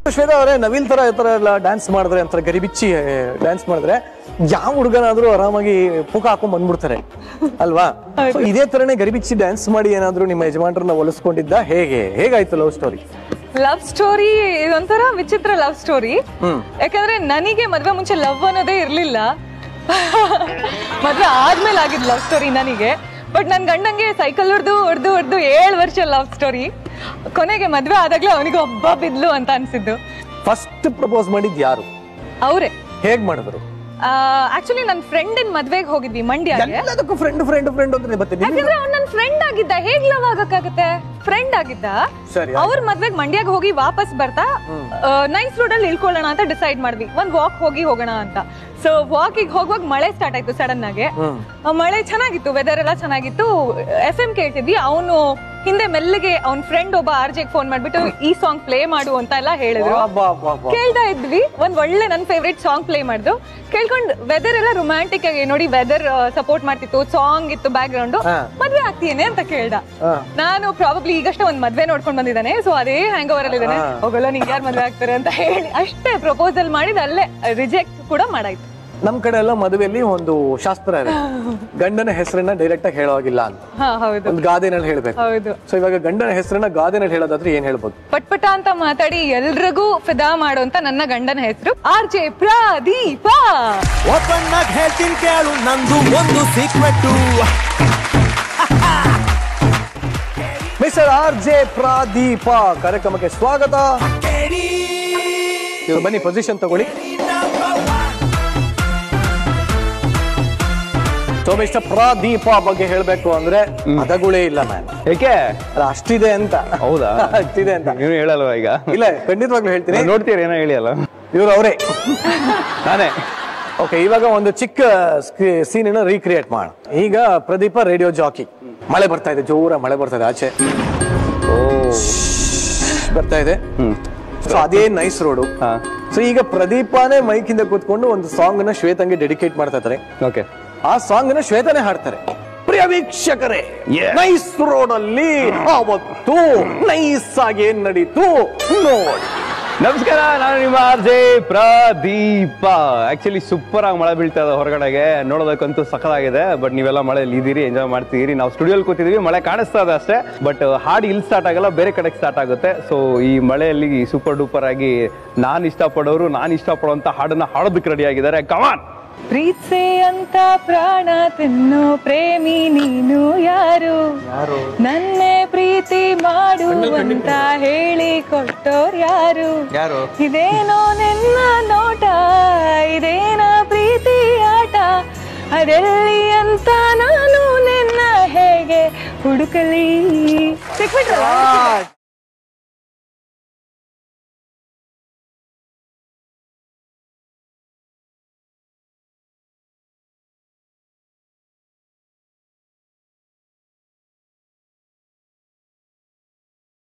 ಶ್ವೇತಾ ಅವರೇ, ನವೀನ್ ತರ ಈ ತರ ಎಲ್ಲ ಡ್ಯಾನ್ಸ್ ಮಾಡಿದ್ರೆ ಅಂತ ಗರಿಬಿಚ್ಚಿ ಡ್ಯಾನ್ಸ್ ಮಾಡಿದ್ರೆ ಯಾವ ಹುಡುಗನಾದ್ರೂ ಆರಾಮಾಗಿ ಪುಕ ಹಾಕೊಂಡ್ ಬಂದ್ಬಿಡ್ತಾರೆ ಅಲ್ವಾ? ಇದೇ ತರನೇ ಗರಿಬಿಚ್ಚಿ ಡ್ಯಾನ್ಸ್ ಮಾಡಿ ಏನಾದ್ರು ನಿಮ್ಮ ಯಜಮಾನ್ರನ್ನ ಒಲಿಸ್ಕೊಂಡಿದ್ದ? ಹೇಗಾಯ್ತು ಲವ್ ಸ್ಟೋರಿ? ಲವ್ ಸ್ಟೋರಿ ಇದೊಂಥರ ವಿಚಿತ್ರ ಲವ್ ಸ್ಟೋರಿ. ಯಾಕಂದ್ರೆ ನನಗೆ ಮದ್ವೆ ಮುಂಚೆ ಲವ್ ಅನ್ನೋದೇ ಇರ್ಲಿಲ್ಲ. ಮದ್ವೆ ಆದ್ಮೇಲೆ ಆಗಿದ್ ಲವ್ ಸ್ಟೋರಿ ನನಗೆ. ಬಟ್ ನನ್ ಗಂಡಂಗೆ ಸೈಕಲ್ ಹೊಡ್ದು 7 ವರ್ಷ ಲವ್ ಸ್ಟೋರಿ. ಕೊನೆಗೆ ಮದ್ವೆ ಆದಾಗ್ಲೇ ಅವನಿಗೆ ಒಬ್ಬ ಬಿದ್ಲು ಅಂತ ಅನ್ಸಿದ್ದು. ಫಸ್ಟ್ ಪ್ರಪೋಸ್ ಮಾಡಿದ್ ಯಾರು? ಅವ್ರೆ. ಹೇಗ್ ಮಾಡಿದ್ರು? ಆಕ್ಚುಲಿ ನನ್ ಫ್ರೆಂಡಿನ ಮದ್ವೆಗೆ ಹೋಗಿದ್ವಿ ಮಂಡ್ಯಗೆ. ಎಲ್ಲದಕ್ಕೂ ಫ್ರೆಂಡ್ ಅಂದ್ರೆ ಮತ್ತೆ ಯಾಕಂದ್ರೆ ಅವ್ನು ನನ್ ಫ್ರೆಂಡ್ ಆಗಿದ್ದ, ಹೇಗ್ ಲವ್ ಆಗಕ್ಕಾಗತ್ತೆ? ಫ್ರೆಂಡ್ ಆಗಿದ್ದ. ಅವ್ರ ಮದ್ವೆಗೆ ಮಂಡ್ಯಗೆ ಹೋಗಿ ವಾಪಸ್ ಬರ್ತಾ ನೈಸ್ ರೋಡ್ ಅಲ್ಲಿ ಇಳ್ಕೊಳ್ಳೋಣ ಅಂತ ಡಿಸೈಡ್ ಮಾಡ್ವಿ. ಒಂದ್ ವಾಕ್ ಹೋಗೋಣ ಅಂತ. ಸೊ ವಾಕಿಗೆ ಹೋಗುವಾಗ ಮಳೆ ಸ್ಟಾರ್ಟ್ ಆಯ್ತು ಸಡನ್ ಆಗಿ. ಮಳೆ ಚೆನ್ನಾಗಿತ್ತು, ವೆದರ್ ಎಲ್ಲ ಚೆನ್ನಾಗಿತ್ತು. FM ಕೇಳ್ತಿದ್ವಿ. ಅವನು ಹಿಂದೆ ಮೆಲ್ಲಗೆ ಅವ್ನ್ ಫ್ರೆಂಡ್ ಒಬ್ಬ RJ ಫೋನ್ ಮಾಡ್ಬಿಟ್ಟು ಈ ಸಾಂಗ್ ಪ್ಲೇ ಮಾಡು ಅಂತ ಎಲ್ಲ ಹೇಳಿದ್ರು. ಕೇಳ್ತಾ ಇದ್ವಿ. ಒಂದ್ ಒಳ್ಳೆ ನನ್ ಫೇವ್ರೇಟ್ ಸಾಂಗ್ ಪ್ಲೇ ಮಾಡಿದ್ರು. ಕೇಳ್ಕೊಂಡ್ ವೆದರ್ ಎಲ್ಲ ರೊಮ್ಯಾಂಟಿಕ್ ಆಗಿ ನೋಡಿ, ವೆದರ್ ಸಪೋರ್ಟ್ ಮಾಡ್ತಿತ್ತು, ಸಾಂಗ್ ಇತ್ತು ಬ್ಯಾಕ್ ಗ್ರೌಂಡ್. ಮದ್ವೆ ಆಗ್ತೀಯೇನೆ ಅಂತ ಕೇಳ್ದ. ನಾನು ಪ್ರಾಬಬ್ಲಿ ಈಗಷ್ಟೇ ಒಂದ್ ಮದ್ವೆ ನೋಡ್ಕೊಂಡ್ ಬಂದಿದ್ದಾನೆ, ಸೊ ಅದೇ ಹ್ಯಾಂಗ್ ಓವರ್ ಅಲ್ಲಿ ಇದ್ದಾನೆ. ಹೋಗಲ್ಲ, ನಿಂಗೆ ಯಾರು ಮದ್ವೆ ಆಗ್ತಾರೆ ಅಂತ ಹೇಳಿ ಅಷ್ಟೇ ಪ್ರಪೋಸಲ್ ಮಾಡಿದ, ಅಲ್ಲೇ ರಿಜೆಕ್ಟ್ ಕೂಡ ಮಾಡಾಯ್ತು. ನಮ್ ಕಡೆ ಎಲ್ಲ ಮದುವೆಯಲ್ಲಿ ಒಂದು ಶಾಸ್ತ್ರ ಇದೆ, ಗಂಡನ ಹೆಸರನ್ನ ಡೈರೆಕ್ಟ್ ಆಗಿ ಹೇಳೋಗಿಲ್ಲ ಅಂತ. ಒಂದು ಗಾದೆನಲ್ಲಿ ಹೇಳ್ಬೇಕು. ಸೊ ಇವಾಗ ಗಂಡನ ಹೆಸರನ್ನ ಗಾದೆನಲ್ಲಿ ಹೇಳೋದಾದ್ರೆ ಏನ್ ಹೇಳ್ಬೋದು? ಪಟ್ಪಟ ಅಂತ ಮಾತಾಡಿ ಎಲ್ರಿಗೂ ಫಿದಾ ಮಾಡುವಂತ ನನ್ನ ಗಂಡನ ಹೆಸರು RJ ಪ್ರದೀಪ. ಓಪನ್ ಆಗಿ ಹೇಳ್ತೀನಿ ಕೇಳು, ನಂದು ಒಂದು ಸೀಕ್ರೆಟ್. ಮಿಸ್ಟರ್ RJ ಪ್ರದೀಪ ಕಾರ್ಯಕ್ರಮಕ್ಕೆ ಸ್ವಾಗತ. ಬನ್ನಿ, ಪೊಸಿಷನ್ ತಗೊಳ್ಳಿ. ಮಿಸ್ಟರ್ ಪ್ರದೀಪ ಬಗ್ಗೆ ಹೇಳ್ಬೇಕು ಅಂದ್ರೆ ಪದಗಳೇ ಇಲ್ಲ ಮ್ಯಾನ್. ಏಕೆ? ಅಷ್ಟಿದೆ ಅಂತ. ಹೌದಾ? ಅಷ್ಟಿದೆ ಅಂತ ನೀವು ಹೇಳಲ್ವಾ ಈಗ? ಇಲ್ಲ, ಖಂಡಿತವಾಗ್ಲೂ ಹೇಳ್ತೀನಿ. ನೋಡ್ತೀರಿ ಏನೋ ಹೇಳಿ ಅಲ್ಲ. ಇವ್ರು ಅವರೇ, ನಾನೇ. ಓಕೆ, ಇವಾಗ ಒಂದು ಚಿಕ್ಕ ಸೀನ್ ರೀಕ್ರಿಯೇಟ್ ಮಾಡ. ಈಗ ಪ್ರದೀಪ ರೇಡಿಯೋ ಜಾಕಿ. ಮಳೆ ಬರ್ತಾ ಇದೆ, ಜೋರ ಮಳೆ ಬರ್ತಾ ಇದೆ ಆಚೆ. ಬರ್ತಾ ಇದೆ. ಸೊ ಅದೇ ನೈಸ್ ರೋಡು. ಸೊ ಈಗ ಪ್ರದೀಪನೇ ಮೈಕ್ ಇಂದ ಕೂತ್ಕೊಂಡು ಒಂದು ಸಾಂಗ್ ನ ಶ್ವೇತಂಗೆ ಡೆಡಿಕೇಟ್ ಮಾಡ್ತಾ ಇದ್ದಾರೆ. ಓಕೆ, ಆ ಸಾಂಗ್ ನ ಶ್ವೇತನೇ ಹಾಡ್ತಾರೆ. ಪ್ರಿಯ ವೀಕ್ಷಕರೇ, ನೈಸ್ ರೋಡ್ ಅಲ್ಲಿ ಅವತ್ತು ನೈಸ್ ಆಗಿ ಏನ್ ನಡೀತು ನೋಡಿ. ನಮಸ್ಕಾರ, ನಾನು ನಿಮ್ಮ RJ ಪ್ರದೀಪ. ಆಕ್ಚುಲಿ ಸೂಪರ್ ಆಗಿ ಮಳೆ ಬೀಳ್ತಾ ಇದೆ ಹೊರಗಡೆಗೆ, ನೋಡೋದಕ್ಕಂತೂ ಸಖತ್ತಾಗಿದೆ. ಬಟ್ ನೀವೆಲ್ಲ ಮಳೆಯಲ್ಲಿ ಇದ್ದೀರಿ, ಎಂಜಾಯ್ ಮಾಡ್ತಿದ್ದೀರಿ. ನಾವು ಸ್ಟುಡಿಯೋಲಿ ಕೂತಿದೀವಿ, ಮಳೆ ಕಾಣಿಸ್ತಾ ಇದೆ ಅಷ್ಟೇ. ಬಟ್ ಹಾಡು ಇಲ್ಲಿ ಸ್ಟಾರ್ಟ್ ಆಗಲ್ಲ, ಬೇರೆ ಕಡೆಗೆ ಸ್ಟಾರ್ಟ್ ಆಗುತ್ತೆ. ಸೊ ಈ ಮಳೆಯಲ್ಲಿ ಸೂಪರ್ ಡೂಪರ್ ಆಗಿ ನಾನು ಇಷ್ಟಪಡೋಂತ ಹಾಡನ್ನ ಹಾಡೋದಕ್ಕೆ ರೆಡಿ ಆಗಿದ್ದಾರೆ. ಕಮಾನ್. ಪ್ರೀತ್ಸೆ ಅಂತ ಪ್ರಾಣ ತಿನ್ನೋ ಪ್ರೇಮಿ ನೀನು ಯಾರು? ನನ್ನೇ ಪ್ರೀತಿ ಮಾಡು ಅಂತ ಹೇಳಿ ಕೊಟ್ಟೋರ್ ಯಾರು? ಇದೇನೋ ನಿನ್ನ ನೋಟ, ಇದೇನ ಪ್ರೀತಿ ಆಟ, ಅದೆಲ್ಲಿ ಅಂತ ನಾನು ನಿನ್ನ ಹೇಗೆ ಹುಡುಕಲಿ?